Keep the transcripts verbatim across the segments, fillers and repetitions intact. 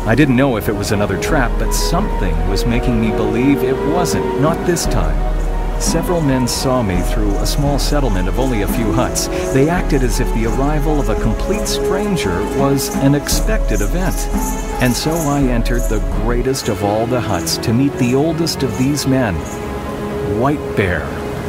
I didn't know if it was another trap, but something was making me believe it wasn't, not this time. Several men saw me through a small settlement of only a few huts. They acted as if the arrival of a complete stranger was an expected event. And so I entered the greatest of all the huts to meet the oldest of these men, White Bear.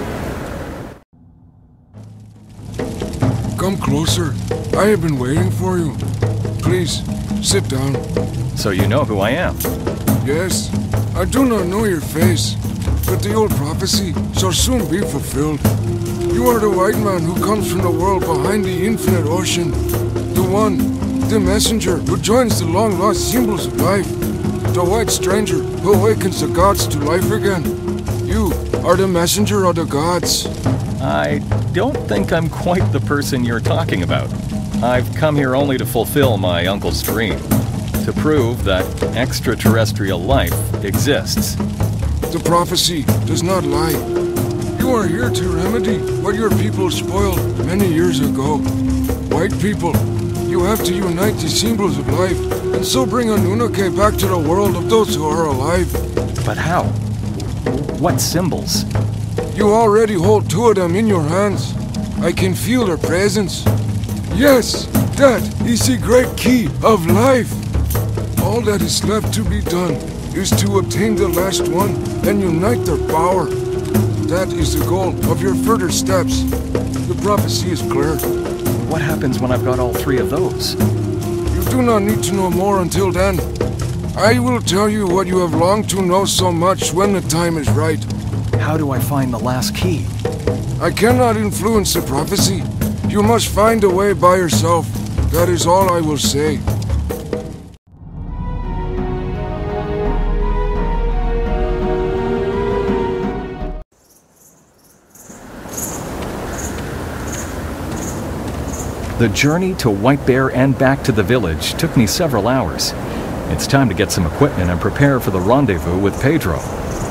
Come closer. I have been waiting for you. Please, sit down. So you know who I am? Yes, I do not know your face, but the old prophecy shall soon be fulfilled. You are the white man who comes from the world behind the infinite ocean. The one, the messenger who joins the long-lost symbols of life. The white stranger who awakens the gods to life again. You are the messenger of the gods. I don't think I'm quite the person you're talking about. I've come here only to fulfill my uncle's dream, to prove that extraterrestrial life exists. The prophecy does not lie. You are here to remedy what your people spoiled many years ago. White people, you have to unite the symbols of life, and so bring Anunnaki back to the world of those who are alive. But how? What symbols? You already hold two of them in your hands. I can feel their presence. Yes, that is the great key of life. All that is left to be done is to obtain the last one and unite their power. That is the goal of your further steps. The prophecy is clear. What happens when I've got all three of those? You do not need to know more until then. I will tell you what you have longed to know so much when the time is right. How do I find the last key? I cannot influence the prophecy. You must find a way by yourself. That is all I will say. The journey to White Bear and back to the village took me several hours. It's time to get some equipment and prepare for the rendezvous with Pedro.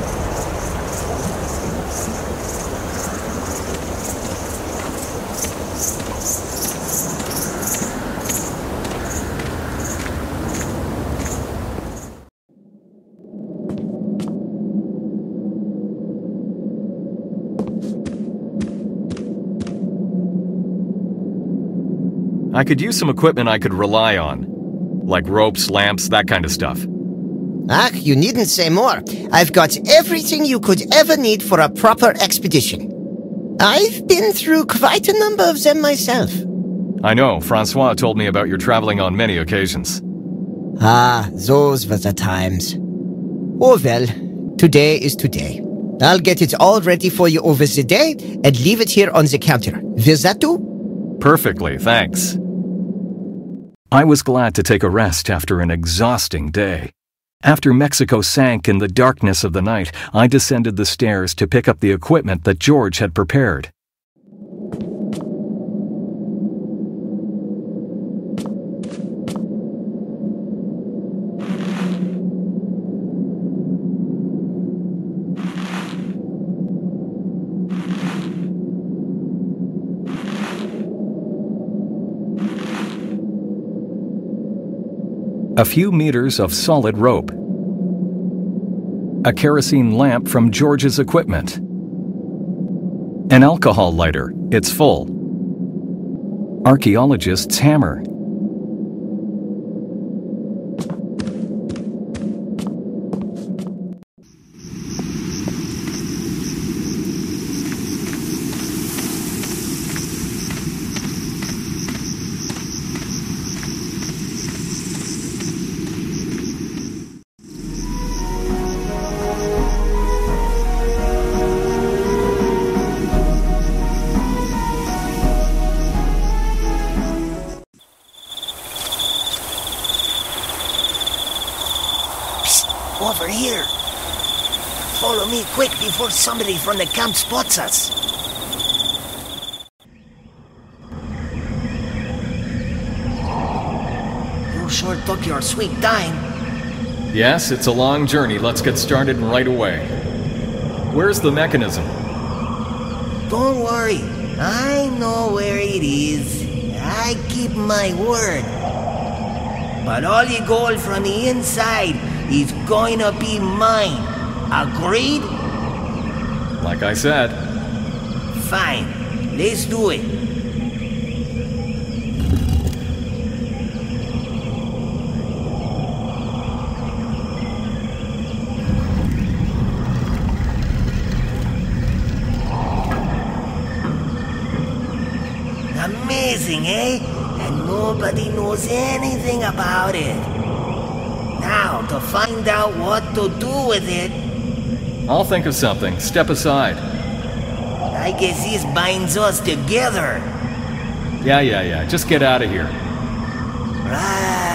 I could use some equipment I could rely on, like ropes, lamps, that kind of stuff. Ah, you needn't say more. I've got everything you could ever need for a proper expedition. I've been through quite a number of them myself. I know, Francois told me about your traveling on many occasions. Ah, those were the times. Oh well, today is today. I'll get it all ready for you over the day and leave it here on the counter. Will that do? Perfectly, thanks. I was glad to take a rest after an exhausting day. After Mexico sank in the darkness of the night, I descended the stairs to pick up the equipment that George had prepared. A few meters of solid rope. A kerosene lamp from George's equipment. An alcohol lighter, it's full. Archaeologist's hammer. Over here. Follow me quick before somebody from the camp spots us. You sure took your sweet time. Yes, it's a long journey. Let's get started right away. Where's the mechanism? Don't worry. I know where it is. I keep my word. but all the gold from the inside is going to be mine. Agreed? Like I said. Fine. Let's do it. Amazing, eh? And nobody knows anything about it. Now, to find out what to do with it... I'll think of something. Step aside. I guess this binds us together. Yeah, yeah, yeah. Just get out of here. Right.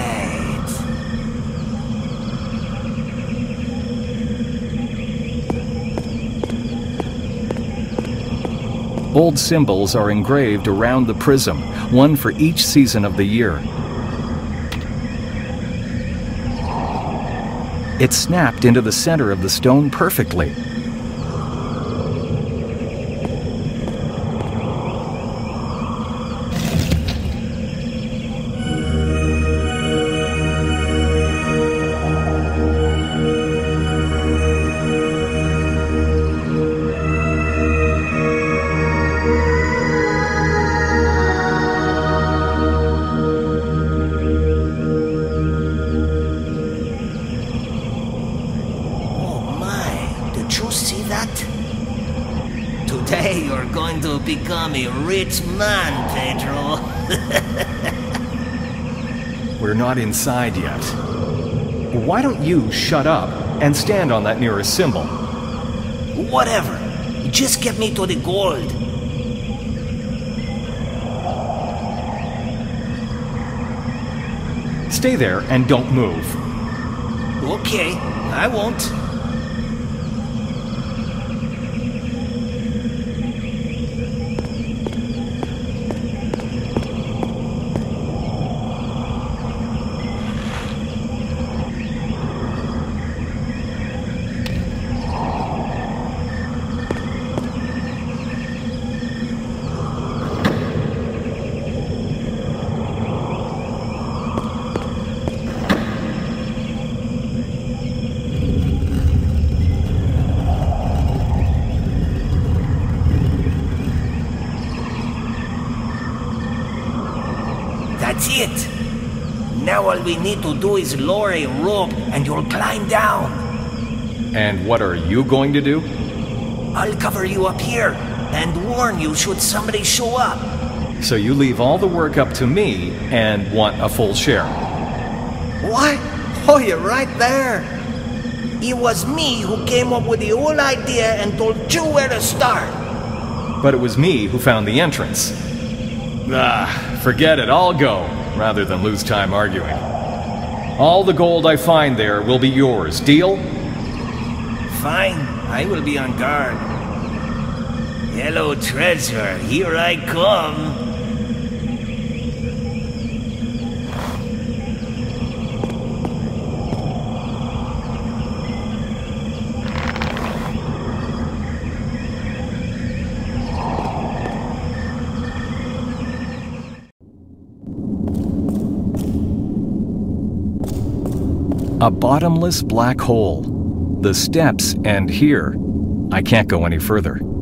Old symbols are engraved around the prism, one for each season of the year. It snapped into the center of the stone perfectly. Today you're going to become a rich man, Pedro. We're not inside yet. Why don't you shut up and stand on that nearest symbol? Whatever. Just get me to the gold. Stay there and don't move. Okay, I won't. That's it. Now all we need to do is lower a rope and you'll climb down. And what are you going to do? I'll cover you up here and warn you should somebody show up. So you leave all the work up to me and want a full share. What? Oh, you're right there. It was me who came up with the whole idea and told you where to start. But it was me who found the entrance. Ah, forget it, I'll go, rather than lose time arguing. All the gold I find there will be yours, deal? Fine, I will be on guard. Hello, treasure, here I come. A bottomless black hole. The steps end here. I can't go any further.